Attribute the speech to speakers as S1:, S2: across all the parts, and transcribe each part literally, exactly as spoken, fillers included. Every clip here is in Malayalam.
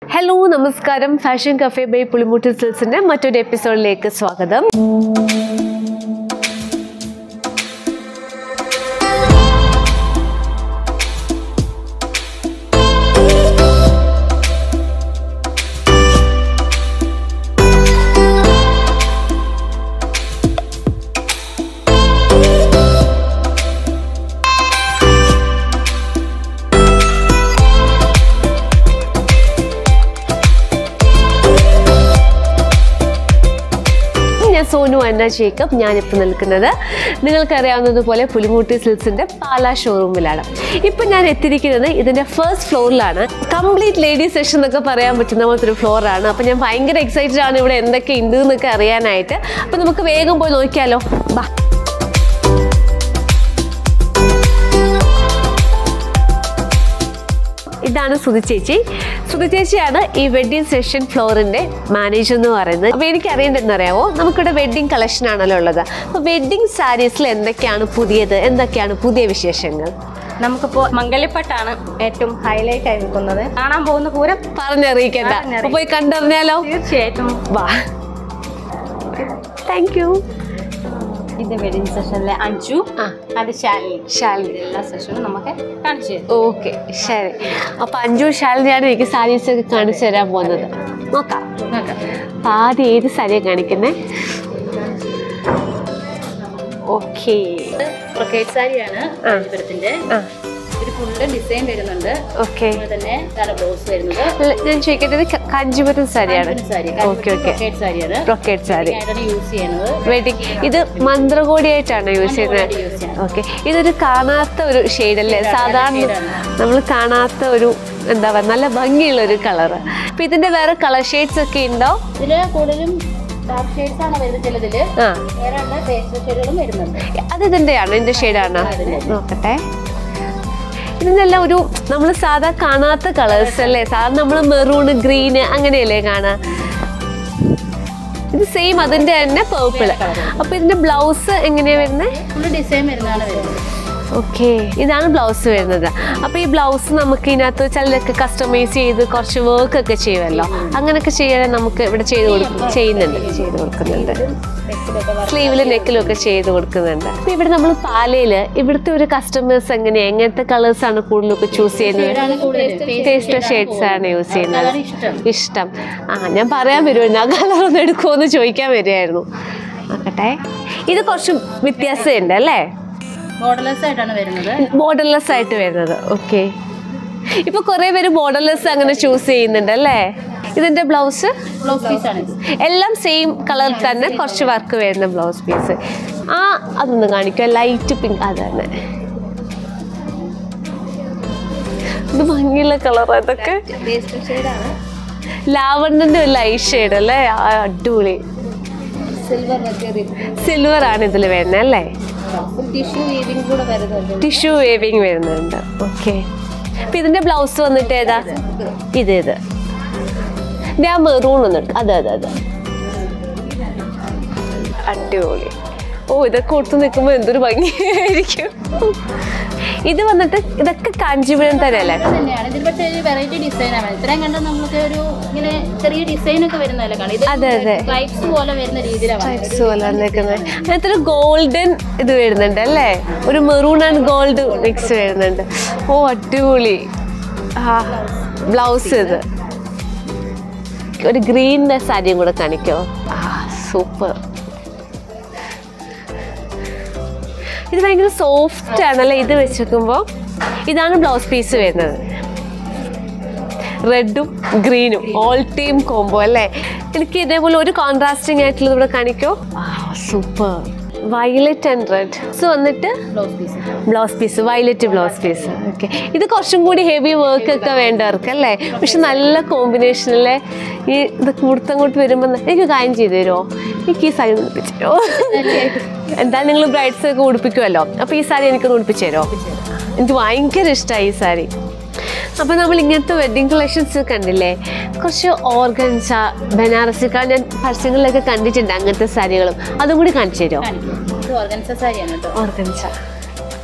S1: Hello, Namaskaram. Fashion Cafe by Pala Pulimoottil Silks ന്റെ മറ്റൊരു എപ്പിസോഡിലേക്ക് സ്വാഗതം. Sonu Anna Jacob, ഞാനിപ്പോൾ നിൽക്കുന്നത് നിങ്ങൾക്കറിയാവുന്നതുപോലെ പുലിമൂട്ടിൽ സിൽക്സിന്റെ പാലാ ഷോറൂമിലാണ്. ഇപ്പോൾ ഞാൻ എത്തിയിരിക്കുന്നത് ഇതിന്റെ ഫസ്റ്റ് ഫ്ലോറിലാണ്. കംപ്ലീറ്റ് ലേഡീസ് സെക്ഷൻ എന്നൊക്കെ പറയാൻ പറ്റുന്ന പോലത്തെ ഒരു ഫ്ലോറാണ്. അപ്പോൾ ഞാൻ ഭയങ്കര എക്സൈറ്റഡ് ആണ് ഇവിടെ എന്തൊക്കെ ഉണ്ട് എന്നൊക്കെ അറിയാനായിട്ട്. അപ്പോൾ നമുക്ക് വേഗം പോയി നോക്കിയാലോ. ബാ. ഇതാണ് സുധി ചേച്ചി. സുധി ചേച്ചിയാണ് ഈ വെഡ്ഡിംഗ് സെഷൻ ഫ്ലോറിന്റെ മാനേജർ എന്ന് പറയുന്നത്. അപ്പോൾ എനിക്ക് അറിയേണ്ടതെന്നറിയാമോ, നമുക്കിവിടെ വെഡ്ഡിംഗ് കളക്ഷൻ ആണല്ലോ ഉള്ളത്. അപ്പോൾ വെഡ്ഡിംഗ് സാരീസിൽ എന്തൊക്കെയാണ് പുതിയത്, എന്തൊക്കെയാണ് പുതിയ വിശേഷങ്ങൾ?
S2: നമുക്കിപ്പോൾ മംഗല്യപ്പട്ടാണ് ഏറ്റവും ഹൈലൈറ്റ് ആയി നിൽക്കുന്നത്. കാണാൻ പോകുന്ന പൂരം
S1: പറഞ്ഞറിയിക്കണ്ട, അപ്പോൾ പോയി കണ്ടറിഞ്ഞാലോ?
S2: തീർച്ചയായിട്ടും
S1: വാ. Thank you.
S2: ഇത് വെഡിങ് സെഷനിലെ അഞ്ചു അത് ശാലിനി
S1: ശാലിനി
S2: എല്ലാ സെഷനും നമുക്ക് കാണിച്ചു തരും.
S1: ഓക്കെ, ശരി. അപ്പൊ അഞ്ചു ശാലിനിയാണ് എനിക്ക് സാരീസ് ഒക്കെ കാണിച്ചു തരാൻ പോകുന്നത്. നോക്കാം
S2: നോക്കാം
S1: ആദ്യം ഏത് സാരിയാണ് കാണിക്കുന്നേ? ഓക്കെ,
S2: ബ്രൊക്കേഡ് സാരിയാണ് കാഞ്ചീപുരത്തിന്റെ. ഒരു ഫുള്ള് ഡിസൈൻ വരുന്നുണ്ട്.
S1: ഓക്കെ,
S2: തന്നെ ബ്ലൗസ് വരുന്നത്.
S1: ഞാൻ ചോദിക്കേണ്ടത് കാഞ്ചീപുരം സാരിയാണ്. Okay okay, brocade sari
S2: use ചെയ്യുന്നത്
S1: വെഡിങ്. ഇത് മന്ത്രകോടിയായിട്ടാണ് യൂസ് ചെയ്യുന്നത്. ഓക്കെ, ഇതൊരു കാണാത്ത ഒരു ഷെയ്ഡ് അല്ലേ? സാധാരണ നമ്മൾ കാണാത്ത ഒരു എന്താ പറയുക, നല്ല ഭംഗിയുള്ള ഒരു കളറ്. അപ്പൊ ഇതിന്റെ വേറെ കളർ ഷെയ്ഡ്സ് ഒക്കെ ഉണ്ടോ?
S2: ഇതില് കൂടുതലും ഡാർക്ക് ഷെയ്ഡ്സ് ആണ് വരുന്നത്. ചിലതില് വേറെ പേസ്റ്റൽ ഷെയ്ഡുകളും വരുന്നുണ്ട്.
S1: അത് ഇതിന്റെയാണ്, ഇതിന്റെ ഷെയ്ഡാണ്. നോക്കട്ടെ. ഇതിനെല്ലാം ഒരു നമ്മൾ സാധാ കാണാത്ത കളേഴ്സ് അല്ലേ? സാധാരണ നമ്മൾ മെറൂൺ, ഗ്രീന് അങ്ങനെയല്ലേ കാണാ. ഇത് സെയിം അതിന്റെ തന്നെ പേർപ്പിൾ. അപ്പൊ ഇതിന്റെ ബ്ലൗസ് എങ്ങനെയാ വരുന്നത്?
S2: ഫുൾ ഡിസൈൻ വരുന്നതാണ് വരുന്നത്.
S1: ഓക്കെ, ഇതാണ് ബ്ലൗസ് വരുന്നത്. അപ്പൊ ഈ ബ്ലൗസ് നമുക്ക് ഇതിനകത്ത് ചിലരൊക്കെ കസ്റ്റമൈസ് ചെയ്ത് കുറച്ച് വർക്ക് ഒക്കെ ചെയ്യുമല്ലോ. അങ്ങനെയൊക്കെ ചെയ്യാൻ നമുക്ക് ഇവിടെ ചെയ്ത് കൊടുക്കും ചെയ്യുന്നുണ്ട് ചെയ്ത് കൊടുക്കുന്നുണ്ട് സ്ലീവില് നെക്കിലും ഒക്കെ ചെയ്ത് കൊടുക്കുന്നുണ്ട്. അപ്പൊ ഇവിടെ നമ്മൾ പാലയില് ഇവിടുത്തെ ഒരു കസ്റ്റമേഴ്സ് എങ്ങനെയാ, എങ്ങനത്തെ കളേഴ്സ് ആണ് കൂടുതലൊക്കെ ചൂസ് ചെയ്യുന്നത്? പേസ്റ്റൽ ഷെയ്ഡ്സ് ആണ് യൂസ് ചെയ്യുന്നത്. ഇഷ്ടം. ആ, ഞാൻ പറയാൻ വരുമായിരുന്നു ആ കളർ ഒന്ന് എടുക്കുമോ എന്ന് ചോദിക്കാൻ വരുമായിരുന്നു. നോക്കട്ടെ, ഇത് കുറച്ച് വ്യത്യാസമുണ്ട് അല്ലേ?
S2: ബോർഡർലെസ് ആയിട്ടാണ് വരുന്നത്.
S1: ബോർഡർലെസ് ആയിട്ട് വരുന്നത്. ഓക്കെ, ഇപ്പൊ കുറെ പേര് ബോർഡർലെസ് അങ്ങനെ ചൂസ് ചെയ്യുന്നുണ്ട് അല്ലേ? ഇതിന്റെ ബ്ലൗസ്
S2: ബ്ലൗസ് പീസ് ആണ്
S1: എല്ലാം സെയിം കളർ തന്നെ, കുറച്ച് വർക്ക് വരുന്ന ബ്ലൗസ് പീസ്. ആ, അതൊന്ന് കാണിക്കുക. Light pink. അത് തന്നെ, ഇത് ഭംഗിയുള്ള കളർ. അതൊക്കെ ലാവണ്ടറിന്റെ ഒരു ലൈറ്റ് ഷെയ്ഡ് അല്ലേ? അടിപൊളി.
S2: സിൽവർ
S1: സിൽവർ ആണ് ഇതിൽ വരുന്നത് അല്ലേ?
S2: ടിഷ്യൂ വീവിംഗ് കൂടെ വരുന്നുണ്ട്.
S1: ടിഷ്യൂ വേവിങ് വരുന്നുണ്ട്. ഓക്കെ, അപ്പൊ ഇതിന്റെ ബ്ലൗസ് വന്നിട്ട് ഏതാ? ഇത് ഇത് ഞാൻ മെറൂൺ ഒന്ന് എടുക്കും. അതെ അതെ അതെ, അടിപൊളി. ഓ, ഇതൊക്കെ കൊടുത്തു നിൽക്കുമ്പോ എന്തൊരു ഭംഗിയായിരിക്കും. ഇത് വന്നിട്ട് ഇതൊക്കെ കാഞ്ചീപുരം തന്നെയല്ലേ?
S2: തന്നെയാണ്. ഇതിൽ പക്ഷേ ഒരു വെറൈറ്റി ഡിസൈൻ ആണ്. ഇത്രയും കണ്ട നമുക്ക് ഒരു ഇങ്ങനെ ചെറിയ ഡിസൈൻ ഒക്കെ വരുന്നതല്ലേ കാണാം. ഇത്
S1: അതെ അതെ,
S2: സ്ട്രൈപ്സ് പോലെ വരുന്ന രീതിയിലാണ്
S1: അതിനകത്ത് ഒരു ഗോൾഡൻ ഇത് വരുന്നുണ്ട് അല്ലേ? ഒരു മെറൂൺ ആൻഡ് ഗോൾഡ് മിക്സ് വരുന്നുണ്ട്. ഓ, അടിപൊളി. ആ, ബ്ലൗസ് ഇത് ഒരു ഗ്രീനിന്റെ സാരിയും കൂടെ കാണിക്കോ? ആ, സൂപ്പർ. ഇത് ഭയങ്കര സോഫ്റ്റ് ആണല്ലേ ഇത് വെച്ച് നോക്കുമ്പോൾ. ഇതാണ് ബ്ലൗസ് പീസ് വരുന്നത്. റെഡും ഗ്രീനും ഓൾ ടീം കോംബോ അല്ലേ? എനിക്ക് ഇതേപോലെ ഒരു കോൺട്രാസ്റ്റിംഗ് ആയിട്ടുള്ളത് ഇവിടെ കാണിക്കോ? Super. Violet and red so വന്നിട്ട്
S2: blouse piece
S1: blouse piece violet blouse piece. Okay, ഇത് കുറച്ചും കൂടി ഹെവി വർക്ക് ഒക്കെ വേണ്ടവർക്ക് അല്ലേ? പക്ഷെ നല്ല കോമ്പിനേഷനിലെ ഈ ഇത് കൊടുത്തങ്ങോട്ട് വരുമ്പോൾ എനിക്ക് കാര്യം ചെയ്തു തരുമോ? എനിക്ക് ഈ സാരി ഉടുപ്പിച്ചു തരുമോ? എന്തായാലും നിങ്ങൾ ബ്രൈഡ്സ് ഒക്കെ ഉടുപ്പിക്കുമല്ലോ. അപ്പോൾ ഈ സാരി എനിക്കൊന്ന് ഉടുപ്പിച്ചു തരുമോ? എനിക്ക് ഭയങ്കര ഇഷ്ടമായി ഈ സാരി. അപ്പോൾ നമ്മൾ ഇങ്ങനത്തെ വെഡ്ഡിങ് കളക്ഷൻസ് കണ്ടില്ലേ? കുറച്ച് ഓർഗൻസ, ബനാറസി, ഞാൻ പരസ്യങ്ങളിലൊക്കെ കണ്ടിട്ടുണ്ട് അങ്ങനത്തെ സാരികളും. അതും കൂടി കാണിച്ചു തരുമോ?
S2: ഓർഗൻസ സാരിയാണ് കേട്ടോ.
S1: ഓർഗൻസ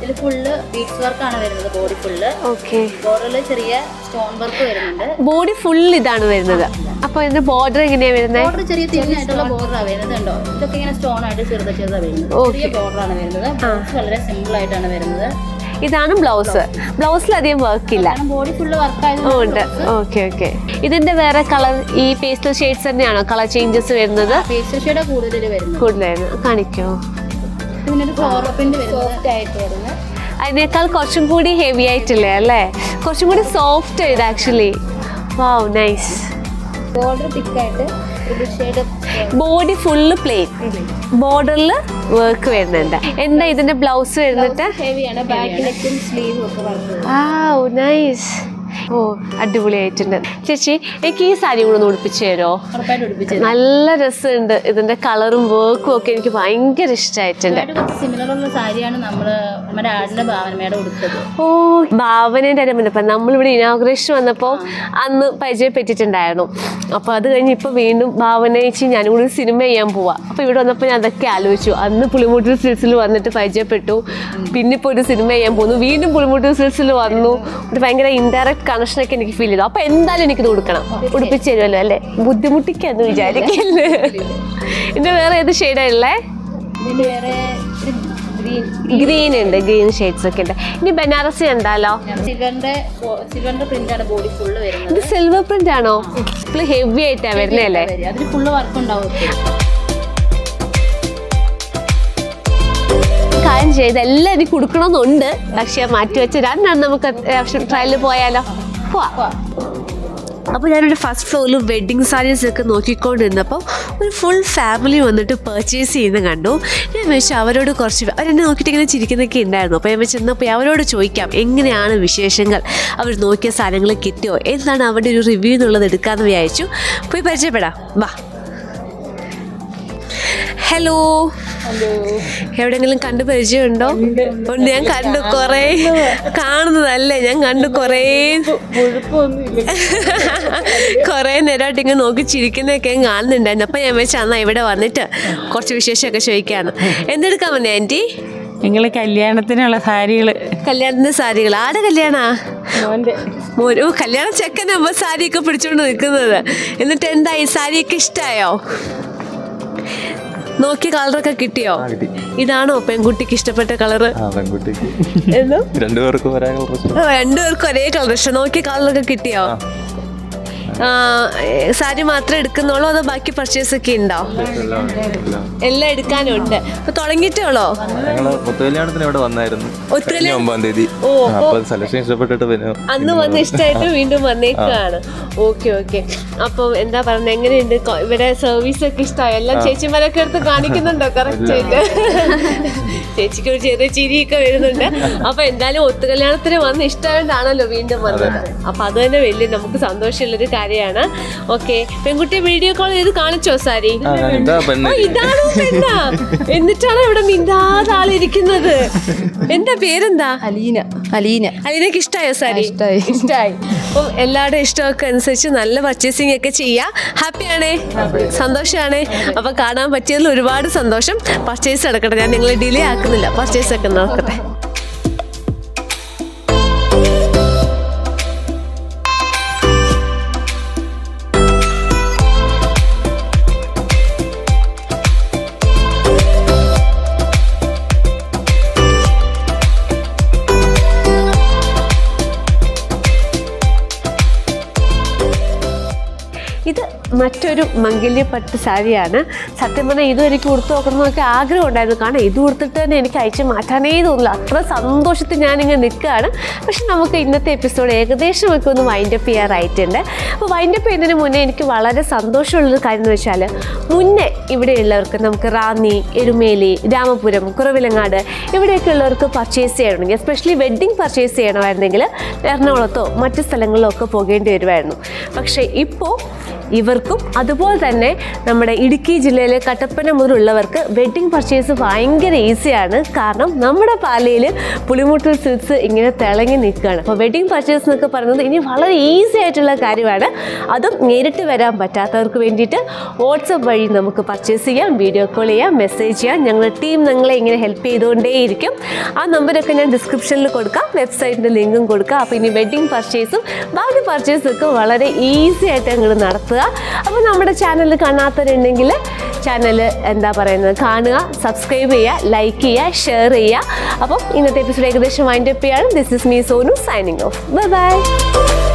S2: ഇതിൽ ഫുള്ള് ബീഡ്സ് വർക്കാണ് വരുന്നത്. Body full.
S1: ഓക്കെ.
S2: ബോർഡറിൽ ചെറിയ സ്റ്റോൺ വർക്ക് വരുന്നുണ്ട്.
S1: ബോഡി ഫുൾ ഇതാണ് വരുന്നത്. അപ്പൊ ഇതിന്റെ ബോർഡർ എങ്ങനെയാ വരുന്നത്?
S2: ബോർഡർ ചെറിയ തിന്നായിട്ടുള്ള ബോർഡറാണ് വരുന്നത്. ഉണ്ടോ ഇതൊക്കെ ഇങ്ങനെ സ്റ്റോൺ ആയിട്ട് ചെറുത ചെറുതാ വരുന്നത്. ചെറിയ ബോർഡറാണ് വരുന്നത്. വളരെ സിമ്പിൾ ആയിട്ടാണ് വരുന്നത്.
S1: ഇതാണ് ബ്ലൗസ്. ബ്ലൗസിൽ അധികം വർക്ക് ഇല്ല.
S2: ബോഡി ഫുള്ള് വർക്ക്
S1: ഉണ്ട്. Okay okay. ഇതിന്റെ വേറെ കളർ ഈ പേസ്റ്റൽ ഷെയ്ഡ്സ് തന്നെയാണോ കളർ ചേഞ്ചസ് വരുന്നത്?
S2: പേസ്റ്റൽ ഷെയ്ഡ് കൂടുതൽ വരുന്നത്.
S1: കൂടുതലായിരുന്നു. കാണിക്കോ?
S2: ഇതിനൊരു ഫ്ലോറൽ പ്രിന്റ് സോഫ്റ്റ് ആയിട്ട് വരുന്നത്.
S1: അതിനേക്കാൾ കുറച്ചും കൂടി ഹെവി ആയിട്ടില്ലേ അല്ലേ? കുറച്ചും കൂടി സോഫ്റ്റ് ഇത് ആക്ച്വലി. Wow nice.
S2: ബോർഡർ തിക്കായിട്ട്
S1: ബോഡി ഫുള്ള് പ്ലെയിൻ. ബോർഡറിൽ വർക്ക് വരുന്നുണ്ട്. എന്താ ഇതിന്റെ ബ്ലൗസ് വരുന്നിട്ട്?
S2: ഹെവിയാണ്. ബാക്കിലേക്കും സ്ലീവും ഒക്കെ വരുന്നത്.
S1: ആ നൈസ്. ഓ അടിപൊളിയായിട്ടുണ്ട്. ചേച്ചി എനിക്ക് ഈ സാരി കൂടെ ഒന്ന് ഉടുപ്പിച്ചു തരുമോ? നല്ല രസമുണ്ട്. ഇതിന്റെ കളറും വർക്കും ഒക്കെ എനിക്ക് ഭയങ്കര ഇഷ്ടമായിട്ടുണ്ട്.
S2: സിമിലറുള്ള സാരിയാണ് നമ്മള് നമ്മുടെ ആടിന്റെ ഭാവനയുടെ ഉടുത്തത്.
S1: ഓ ഭാവനേന്റെ അര മുന്നപ്പം നമ്മളിവിടെ ഇനോഗ്രേഷൻ വന്നപ്പോൾ അന്ന് പരിചയപ്പെട്ടിട്ടുണ്ടായിരുന്നു. അപ്പോൾ അത് കഴിഞ്ഞ് ഇപ്പോൾ വീണ്ടും ഭാവന ചേച്ചി ഞാനും കൂടി സിനിമ ചെയ്യാൻ പോവാം. അപ്പോൾ ഇവിടെ വന്നപ്പോൾ ഞാൻ അതൊക്കെ ആലോചിച്ചു. അന്ന് പുളിമൂട്ടിൽ സിൽക്സിൽ വന്നിട്ട് പരിചയപ്പെട്ടു. പിന്നെ ഇപ്പോൾ ഒരു സിനിമ ചെയ്യാൻ പോകുന്നു. വീണ്ടും പുളിമൂട്ടിൽ സിൽക്സിൽ വന്നു. ഒരു ഭയങ്കര ഇൻഡയറക്റ്റ് കണക്ഷനൊക്കെ എനിക്ക് ഫീൽ ചെയ്തു. അപ്പൊ എന്തായാലും എനിക്കിത് കൊടുക്കണം. ഉടുപ്പിച്ചു തരുമല്ലോ അല്ലേ? ബുദ്ധിമുട്ടിക്കാന്ന് വിചാരിക്കല്ലേ? ഇതിന്റെ വേറെ ഏത് ഷെയ്ഡാ ഉള്ളേ? ഗ്രീൻ ഉണ്ട്. ഗ്രീൻ ഷെയ്ഡ്സ് ഒക്കെ ഉണ്ട്. ഇനി ബനാറസി ഉണ്ടല്ലോ. ഇത് സിൽവർ പ്രിന്റ് ആണോ? ഹെവി ആയിട്ടാ വരുന്നേ അല്ലേ? കാര്യം ചെയ്ത് എല്ലാം എനിക്ക് കൊടുക്കണമെന്നുണ്ട്. പക്ഷെ മാറ്റി വെച്ച് രണ്ടെണ്ണം നമുക്ക് അത്യാവശ്യം ട്രയലിൽ പോയാലോ? പോവാ. അപ്പോൾ ഞാനൊരു ഫസ്റ്റ് ഫ്ലോറിൽ വെഡ്ഡിങ് സാരീസ് ഒക്കെ നോക്കിക്കൊണ്ടിരുന്നപ്പോൾ ഒരു ഫുൾ ഫാമിലി വന്നിട്ട് പർച്ചേസ് ചെയ്യുന്ന കണ്ടു. ഞാൻ വെച്ചാൽ അവരോട് കുറച്ച് അവരെന്നെ നോക്കിയിട്ട് ഇങ്ങനെ ചിരിക്കുന്നൊക്കെ ഉണ്ടായിരുന്നു. അപ്പോൾ ഞാൻ വെച്ചെന്നപ്പോൾ അവരോട് ചോദിക്കാം എങ്ങനെയാണ് വിശേഷങ്ങൾ, അവർ നോക്കിയ സാധനങ്ങൾ കിട്ടിയോ, എന്താണ് അവരുടെ ഒരു റിവ്യൂ എന്നുള്ളത് എടുക്കാമെന്ന് വിചാരിച്ചു. പോയി പരിചയപ്പെടാം, വാ. ഹലോ, എവിടെങ്കിലും കണ്ടു പരിചയമുണ്ടോ? ഞാൻ കണ്ടു കൊറേ കാണുന്നതല്ലേ, ഞാൻ കണ്ടു കൊറേ കൊറേ നേരമായിട്ട് ഇങ്ങനെ നോക്കി ചിരിക്കുന്നതൊക്കെ കാണുന്നുണ്ടായിരുന്നു. അപ്പൊ ഞാൻ വെച്ചാൽ എന്നാ ഇവിടെ വന്നിട്ട് കുറച്ച് വിശേഷമൊക്കെ ചോദിക്കാന്ന്. എന്തെടുക്കാൻ വന്നേ ആന്റി?
S3: ഞങ്ങള് കല്യാണത്തിനുള്ള സാരികള്.
S1: കല്യാണത്തിന്റെ സാരികൾ? ആടെ കല്യാണാ? മോനോ കല്യാണ ചെക്കനാകുമ്പോ സാരിയൊക്കെ പിടിച്ചോണ്ട് നിൽക്കുന്നത്. എന്നിട്ട് എന്തായി, സാരിയൊക്കെ ഇഷ്ടായോ? നോക്കിയ കളറൊക്കെ കിട്ടിയോ? ഇതാണോ പെൺകുട്ടിക്ക് ഇഷ്ടപ്പെട്ട കളറ്?
S4: രണ്ടുപേർക്കും
S1: രണ്ടുപേർക്കും ഒരേ കളർ ഇഷ്ടം. നോക്കിയ കളറൊക്കെ കിട്ടിയോ? സാരി മാത്രമേ എടുക്കുന്നുള്ളൂ അതോ ബാക്കി പർച്ചേസ് ഒക്കെ ഉണ്ടോ? എല്ലാം എടുക്കാനുണ്ട്. ഇപ്പൊ തുടങ്ങിയിട്ടേ ഉള്ളോ?
S4: ഒത്തുകല്യാണത്തിന് ഇവിടെ വന്നായിരുന്നു ഒമ്പതാം തീയതി. സെലക്ഷൻ ഇഷ്ടപ്പെട്ടിട്ട്
S1: അന്ന് വന്ന് ഇഷ്ടമായിട്ട് വീണ്ടും വന്നേക്കാണ്. Okay okay. അപ്പൊ എന്താ പറയുന്നത്, എങ്ങനെയുണ്ട് ഇവിടെ സർവീസ് ഒക്കെ ഇഷ്ടമായോ? എല്ലാം ചേച്ചിമാരൊക്കെ എടുത്ത് കാണിക്കുന്നുണ്ടോ കറക്റ്റ് ആയിട്ട്? ചേച്ചിക്ക് ഒരു ചെറിയ ചിരിയൊക്കെ വരുന്നുണ്ട്. അപ്പൊ എന്തായാലും ഒത്തുകല്യാണത്തിന് വന്ന് ഇഷ്ടമായിട്ടാണല്ലോ വീണ്ടും വന്നത്. അപ്പൊ അത് തന്നെ വലിയ നമുക്ക് സന്തോഷമുള്ളൊരു കാര്യമാണ്. ഓക്കെ, പെൺകുട്ടിയെ വീഡിയോ കോൾ ചെയ്ത് കാണിച്ചോ സാരി? ഇതാണോ പെണ്ണാ? എന്നിട്ടാണ് ഇവിടെ മിണ്ടാതെ ആളിരിക്കുന്നത്. എന്താ പേരെന്താ?
S3: അലീന. അലീന.
S1: അലീനക്ക് ഇഷ്ടമായോ സാരി? ഇഷ്ടമായി. അപ്പം എല്ലാവരുടെ ഇഷ്ടമൊക്കെ അനുസരിച്ച് നല്ല പർച്ചേസിംഗ് ഒക്കെ ചെയ്യാം. ഹാപ്പിയാണേ, സന്തോഷമാണ്. അപ്പൊ കാണാൻ പറ്റിയതിൽ ഒരുപാട് സന്തോഷം. പർച്ചേസ് നടക്കട്ടെ, ഞാൻ നിങ്ങളെ ഡിലേ ആക്കുന്നില്ല. പർച്ചേസ് ഒക്കെ നടക്കട്ടെ. ഇത് മറ്റൊരു മംഗല്യപ്പട്ട് സാരിയാണ്. സത്യം പറഞ്ഞാൽ ഇതും എനിക്ക് ഉടുത്ത് നോക്കണമെന്നൊക്കെ ആഗ്രഹം ഉണ്ടായിരുന്നു. കാരണം ഇത് ഉടുത്തിട്ട് തന്നെ എനിക്ക് അയച്ച് മാറ്റാനേ തോന്നില്ല. അത്ര സന്തോഷത്തിൽ ഞാനിങ്ങനെ നിൽക്കുകയാണ്. പക്ഷെ നമുക്ക് ഇന്നത്തെ എപ്പിസോഡ് ഏകദേശം ഒക്കെ ഒന്ന് വൈൻഡ് അപ്പ് ചെയ്യാറായിട്ടുണ്ട്. അപ്പോൾ വൈൻഡ് അപ്പ് ചെയ്യുന്നതിന് മുന്നേ എനിക്ക് വളരെ സന്തോഷമുള്ളൊരു കാര്യം എന്ന് വെച്ചാൽ, മുന്നേ ഇവിടെയുള്ളവർക്ക് നമുക്ക് റാന്നി, എരുമേലി, രാമപുരം, കുറവിലങ്ങാട് ഇവിടെയൊക്കെ ഉള്ളവർക്ക് പർച്ചേസ് ചെയ്യണമെങ്കിൽ, എസ്പെഷ്യലി വെഡ്ഡിങ് പർച്ചേസ് ചെയ്യണമായിരുന്നെങ്കിൽ എറണാകുളത്തോ മറ്റു സ്ഥലങ്ങളിലോ ഒക്കെ പോകേണ്ടി വരുമായിരുന്നു. പക്ഷേ ഇപ്പോൾ ഇവർക്കും അതുപോലെ തന്നെ നമ്മുടെ ഇടുക്കി ജില്ലയിലെ കട്ടപ്പന മുതലുള്ളവർക്ക് വെഡ്ഡിംഗ് പർച്ചേസ് ഭയങ്കര ഈസിയാണ്. കാരണം നമ്മുടെ പാലയിൽ പുളിമൂട്ടിൽ സിൽക്സ് ഇങ്ങനെ തിളങ്ങി നിൽക്കുകയാണ്. അപ്പോൾ വെഡ്ഡിംഗ് പർച്ചേസ് എന്നൊക്കെ പറയുന്നത് ഇനി വളരെ ഈസി ആയിട്ടുള്ള കാര്യമാണ്. അതും നേരിട്ട് വരാൻ പറ്റാത്തവർക്ക് വേണ്ടിയിട്ട് വാട്സപ്പ് വഴി നമുക്ക് പർച്ചേസ് ചെയ്യാം, വീഡിയോ കോൾ ചെയ്യാം, മെസ്സേജ് ചെയ്യാം. ഞങ്ങളുടെ ടീം നിങ്ങളെ ഇങ്ങനെ ഹെൽപ്പ് ചെയ്തുകൊണ്ടേയിരിക്കും. ആ നമ്പരൊക്കെ ഞാൻ ഡിസ്ക്രിപ്ഷനിൽ കൊടുക്കാം, വെബ്സൈറ്റിൻ്റെ ലിങ്കും കൊടുക്കാം. അപ്പോൾ ഇനി വെഡ്ഡിംഗ് പർച്ചേസും ബാക്കി പർച്ചേസൊക്കെ വളരെ ഈസി ആയിട്ട് അങ്ങോട്ട് നടത്തുക. അപ്പോൾ നമ്മുടെ ചാനൽ കാണാത്തവരുണ്ടെങ്കിൽ ചാനൽ എന്താ പറയുന്നത് കാണുക, സബ്സ്ക്രൈബ് ചെയ്യുക, ലൈക്ക് ചെയ്യുക, ഷെയർ ചെയ്യുക. അപ്പം ഇന്നത്തെ എപ്പിസോഡ് ഏകദേശം വൈൻഡപ്പ് ചെയ്യാണ്. This is me Sonu signing off. Bye by.